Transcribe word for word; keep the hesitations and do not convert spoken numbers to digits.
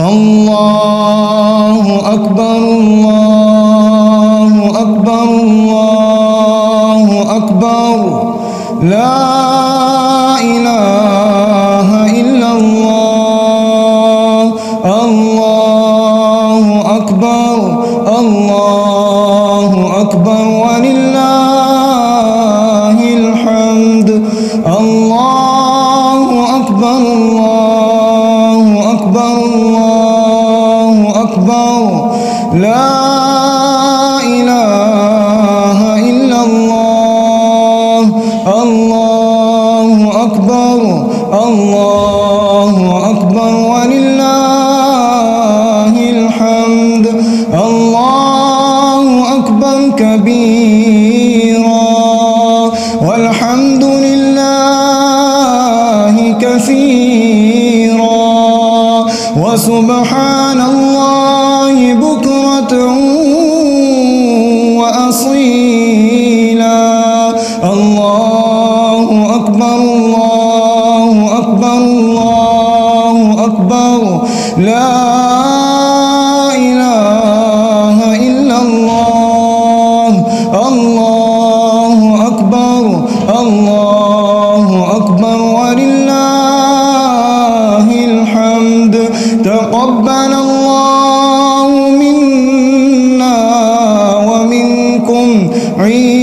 الله أكبر الله أكبر الله أكبر لا إله إلا الله الله أكبر الله أكبر ولله الحمد الله أكبر الله أكبر الله أكبر لا إله إلا الله الله أكبر الله أكبر ولله الحمد الله أكبر كبيرا والحمد لله كثيرا وسبحان الله بكرة وأصيلا الله أكبر الله أكبر الله أكبر لا إله إلا الله الله أكبر الله أكبر ولله الحمد تقبل الله منا ومنكم عيد